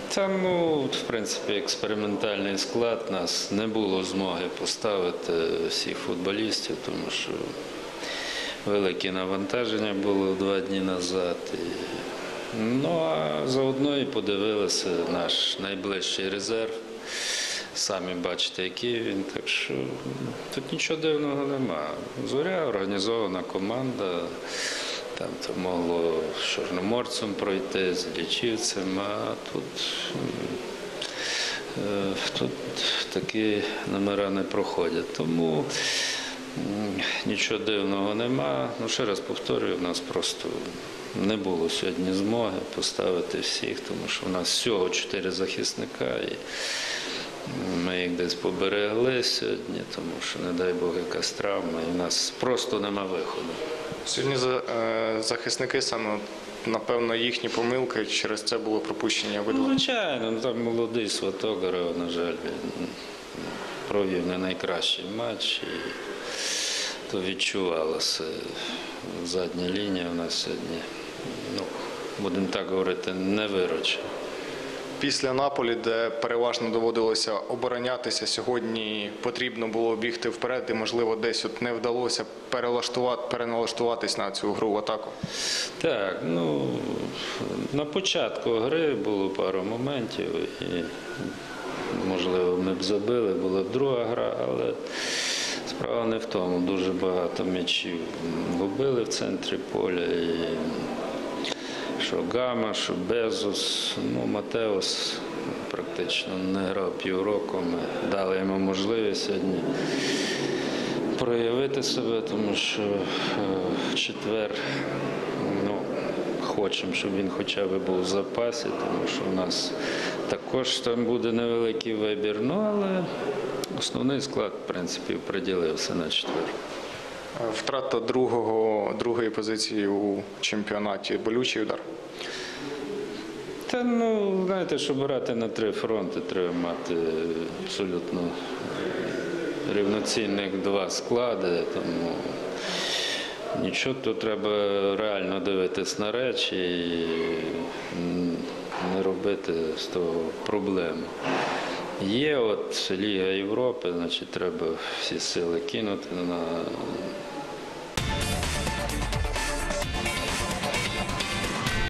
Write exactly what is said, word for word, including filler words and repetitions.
Та, ну, в принципі, експериментальний склад, нас не було змоги поставити всіх футболістів, тому що велике навантаження було два дні назад. І... Ну, а заодно і подивилися наш найближчий резерв. Самі бачите, який він, так що тут нічого дивного нема. Зоря організована команда. Там то могло з Чорноморцем пройти, з Лічівцем, а тут, тут такі номера не проходять. Тому нічого дивного нема. Ну, ще раз повторюю, у нас просто не було сьогодні змоги поставити всіх, тому що у нас всього чотири захисника. І ми їх десь поберегли сьогодні, тому що, не дай Бог, якась травма, і в нас просто нема виходу. Сьогодні захисники саме, напевно, їхні помилки, через це було пропущення обидва? Ну, звичайно, там молодий Сватогоров, на жаль, він провів не найкращий матч, і то відчувалося. Задня лінія у нас сьогодні, ну, будемо так говорити, не виручена. Після Наполі, де переважно доводилося оборонятися, сьогодні потрібно було бігти вперед і, можливо, десь от не вдалося перелаштувати, переналаштуватись на цю гру в атаку. Так, ну, на початку гри було пару моментів, і, можливо, ми б забили, була б друга гра, але справа не в тому. Дуже багато м'ячів губили в центрі поля. І що Гама, що Безос, ну, Матеос практично не грав півроку. Ми дали йому можливість сьогодні проявити себе, тому що в четвер, ну, хочемо, щоб він хоча б був в запасі, тому що у нас також там буде невеликий вибір. Ну, але основний склад, в принципі, приділився на четвер. Втрата другого, другої позиції у чемпіонаті – болючий удар? Та, ну, знаєте, щоб грати на три фронти, треба мати абсолютно рівноцінних два склади, тому нічого, тут треба реально дивитись на речі і не робити з того проблему. Є от Ліга Європи, значить, треба всі сили кинути на